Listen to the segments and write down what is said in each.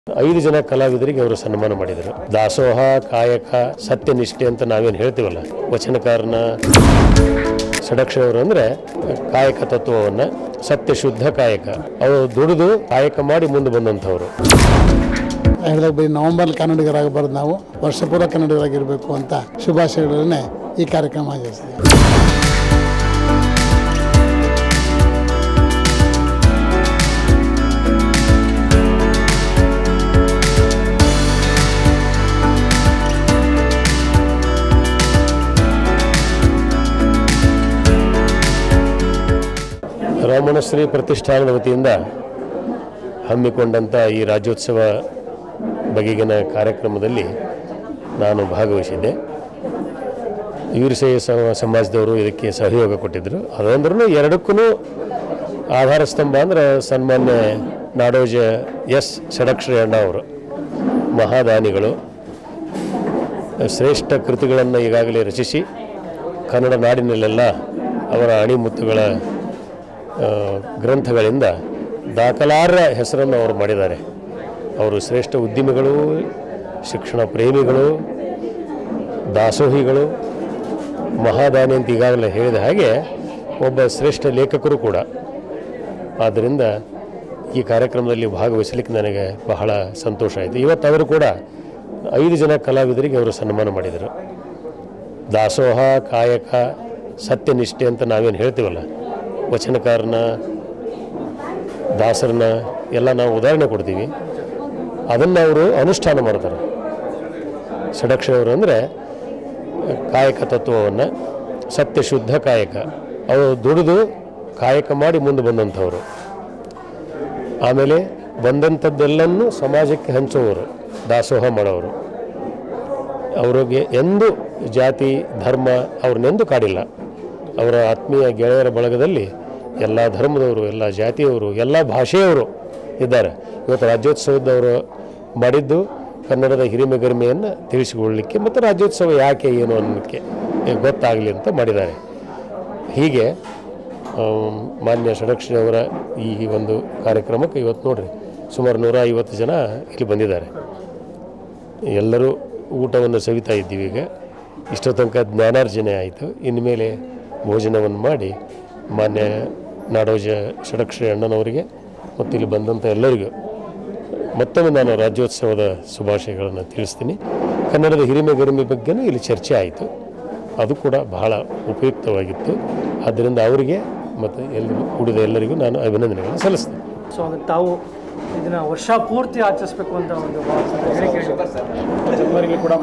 5 ಜನ ಕಲಾವಿದರಿಗೆ ಅವರು ಸನ್ಮಾನ ಮಾಡಿದರು. ದಾಸೋಹ, ಕಾಯಕ, ಸತ್ಯನಿಷ್ಠೆ ಅಂತ ನಾವೇನು ಹೇಳ್ತೀವಲ್ಲ, ವಚನಕಾರನ ಷಡಕ್ಷರವರು ಅಂದರೆ ಕಾಯಕ ತತ್ವವನ್ನು, ಸತ್ಯ ಶುದ್ಧ ಕಾಯಕ, ಅವರು ದುಡಿದು ಕಾಯಕ ಮಾಡಿ ಮುಂದೆ ಬಂದಂಥವ್ರು. ಹೇಳಿದಾಗ ಬರೀ ನವೆಂಬರ್ ಕನ್ನಡಿಗರಾಗಬಾರ್ದು, ನಾವು ವರ್ಷ ಪೂರ ಕನ್ನಡಿಗರಾಗಿರಬೇಕು ಅಂತ ಶುಭಾಶಯಗಳನ್ನೇ ಈ ಕಾರ್ಯಕ್ರಮ ಆಚರಿಸಿದೆ. ರಾಮಣಶ್ರೀ ಪ್ರತಿಷ್ಠಾನದ ವತಿಯಿಂದ ಹಮ್ಮಿಕೊಂಡಂಥ ಈ ರಾಜ್ಯೋತ್ಸವ ಬಗೆಗಿನ ಕಾರ್ಯಕ್ರಮದಲ್ಲಿ ನಾನು ಭಾಗವಹಿಸಿದ್ದೆ. ವೀರಶೈವ ಸಮಾಜದವರು ಇದಕ್ಕೆ ಸಹಯೋಗ ಕೊಟ್ಟಿದ್ದರು. ಅದಂದ್ರೂ ಎರಡಕ್ಕೂ ಆಧಾರ ಸ್ತಂಭ ಅಂದ್ರೆ ಸನ್ಮಾನ್ಯ ನಾಡೋಜ ಎಸ್ ಷಡಕ್ಷರಿ ಅಣ್ಣ ಅವರು, ಮಹಾದಾನಿಗಳು, ಶ್ರೇಷ್ಠ ಕೃತಿಗಳನ್ನು ಈಗಾಗಲೇ ರಚಿಸಿ ಕನ್ನಡ ನಾಡಿನಲ್ಲೆಲ್ಲ ಅವರ ಅಣಿಮುತ್ತುಗಳ ಗ್ರಂಥಗಳಿಂದ ದಾಖಲಾರ್ಹ ಹೆಸರನ್ನು ಅವರು ಮಾಡಿದ್ದಾರೆ. ಅವರು ಶ್ರೇಷ್ಠ ಉದ್ಯಮಿಗಳು, ಶಿಕ್ಷಣ ಪ್ರೇಮಿಗಳು, ದಾಸೋಹಿಗಳು, ಮಹಾದಾನಿ ಅಂತ ಈಗಾಗಲೇ ಹೇಳಿದ ಹಾಗೆ ಒಬ್ಬ ಶ್ರೇಷ್ಠ ಲೇಖಕರು ಕೂಡ. ಆದ್ದರಿಂದ ಈ ಕಾರ್ಯಕ್ರಮದಲ್ಲಿ ಭಾಗವಹಿಸಲಿಕ್ಕೆ ನನಗೆ ಬಹಳ ಸಂತೋಷ ಆಯಿತು. ಇವತ್ತು ಅವರು ಕೂಡ 5 ಜನ ಕಲಾವಿದರಿಗೆ ಅವರು ಸನ್ಮಾನ ಮಾಡಿದರು. ದಾಸೋಹ, ಕಾಯಕ, ಸತ್ಯನಿಷ್ಠೆ ಅಂತ ನಾವೇನು ಹೇಳ್ತೀವಲ್ಲ, ವಚನಕಾರನ, ದಾಸರನ್ನ ಎಲ್ಲ ನಾವು ಉದಾಹರಣೆ ಕೊಡ್ತೀವಿ, ಅದನ್ನು ಅವರು ಅನುಷ್ಠಾನ ಮಾಡ್ತಾರೆ. ಷಡಕ್ಷರವರು ಅಂದರೆ ಕಾಯಕ ತತ್ವವನ್ನು, ಸತ್ಯ ಶುದ್ಧ ಕಾಯಕ, ಅವರು ದುಡಿದು ಕಾಯಕ ಮಾಡಿ ಮುಂದೆ ಬಂದಂಥವರು. ಆಮೇಲೆ ಬಂದಂಥದ್ದೆಲ್ಲನೂ ಸಮಾಜಕ್ಕೆ ಹಂಚುವವರು, ದಾಸೋಹ ಮಾಡೋರು. ಅವ್ರಿಗೆ ಎಂದೂ ಜಾತಿ ಧರ್ಮ ಅವ್ರನ್ನೆಂದೂ ಕಾಡಿಲ್ಲ. ಅವರ ಆತ್ಮೀಯ ಗೆಳೆಯರ ಬಳಗದಲ್ಲಿ ಎಲ್ಲ ಧರ್ಮದವರು, ಎಲ್ಲ ಜಾತಿಯವರು, ಎಲ್ಲ ಭಾಷೆಯವರು ಇದ್ದಾರೆ. ಇವತ್ತು ರಾಜ್ಯೋತ್ಸವದವರು ಮಾಡಿದ್ದು ಕನ್ನಡದ ಹಿರಿಮೆ ಗರಿಮೆಯನ್ನು ತಿಳಿಸಿಕೊಳ್ಳಲಿಕ್ಕೆ ಮತ್ತು ರಾಜ್ಯೋತ್ಸವ ಯಾಕೆ ಏನು ಅನ್ನೋದಕ್ಕೆ ಗೊತ್ತಾಗಲಿ ಅಂತ ಮಾಡಿದ್ದಾರೆ. ಹೀಗೆ ಮಾನ್ಯ ಷಡಕ್ಷರಿ ಅವರ ಈ ಒಂದು ಕಾರ್ಯಕ್ರಮಕ್ಕೆ ಇವತ್ತು ನೋಡ್ರಿ ಸುಮಾರು 150 ಜನ ಇಲ್ಲಿ ಬಂದಿದ್ದಾರೆ. ಎಲ್ಲರೂ ಊಟವನ್ನು ಸವಿತಾ ಇದ್ದೀವಿ. ಈಗ ಇಷ್ಟೋ ತನಕ ಜ್ಞಾನಾರ್ಜನೆ ಆಯಿತು. ಇನ್ಮೇಲೆ ಭೋಜನವನ್ನು ಮಾಡಿ ಮಾನ್ಯ ನಾಡೋಜ ಷಡಕ್ಷರಿ ಅಣ್ಣನವರಿಗೆ ಮತ್ತು ಇಲ್ಲಿ ಬಂದಂಥ ಎಲ್ಲರಿಗೂ ಮತ್ತೊಮ್ಮೆ ನಾನು ರಾಜ್ಯೋತ್ಸವದ ಶುಭಾಶಯಗಳನ್ನು ತಿಳಿಸ್ತೀನಿ. ಕನ್ನಡದ ಹಿರಿಮೆ ಗರಿಮೆ ಬಗ್ಗೆನೂ ಇಲ್ಲಿ ಚರ್ಚೆ ಆಯಿತು. ಅದು ಕೂಡ ಬಹಳ ಉಪಯುಕ್ತವಾಗಿತ್ತು. ಆದ್ದರಿಂದ ಅವರಿಗೆ ಮತ್ತು ಎಲ್ಲರಿಗೂ ಕೂಡಿದ ಎಲ್ಲರಿಗೂ ನಾನು ಅಭಿನಂದನೆಗಳನ್ನು ಸಲ್ಲಿಸ್ತೇನೆ. ಸೊ ತಾವು ಇದನ್ನು ವರ್ಷ ಪೂರ್ತಿ ಆಚರಿಸಬೇಕು ಅಂತ ಒಂದು ಕೂಡ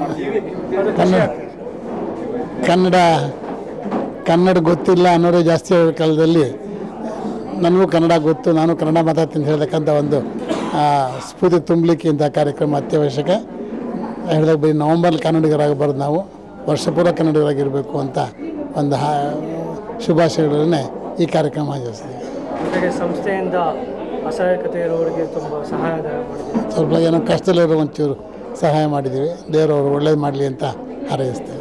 ಕನ್ನಡ ಗೊತ್ತಿಲ್ಲ ಅನ್ನೋರೇ ಜಾಸ್ತಿ ಹೇಳೋ ಕಾಲದಲ್ಲಿ ನನಗೂ ಕನ್ನಡ ಗೊತ್ತು, ನಾನು ಕನ್ನಡ ಮಾತಾಡ್ತೀನಿ ಹೇಳ್ತಕ್ಕಂಥ ಒಂದು ಸ್ಫೂರ್ತಿ ತುಂಬಲಿಕ್ಕೆ ಇಂಥ ಕಾರ್ಯಕ್ರಮ ಅತ್ಯವಶ್ಯಕ. ಹೇಳಿದಾಗ ಬರೀ ನವೆಂಬರ್ ಕನ್ನಡಿಗರಾಗಬಾರ್ದು, ನಾವು ವರ್ಷ ಪೂರ ಕನ್ನಡಿಗರಾಗಿರಬೇಕು ಅಂತ ಒಂದು ಶುಭಾಶಯಗಳನ್ನೇ ಈ ಕಾರ್ಯಕ್ರಮ ಆಚರಿಸಿದೆ. ಜೊತೆಗೆ ಸಂಸ್ಥೆಯಿಂದ ಅಸಹಾಯಕತೆ ಇರೋರಿಗೆ ತುಂಬ ಸಹಾಯ ಮಾಡಿದ್ದೀವಿ. ಸ್ವಲ್ಪ ಏನೋ ಕಷ್ಟದಲ್ಲಿರೋ ಒಂಚೂರು ಸಹಾಯ ಮಾಡಿದ್ದೀವಿ. ದೇವರವರು ಒಳ್ಳೇದು ಮಾಡಲಿ ಅಂತ ಹಾರೈಸ್ತೇವೆ.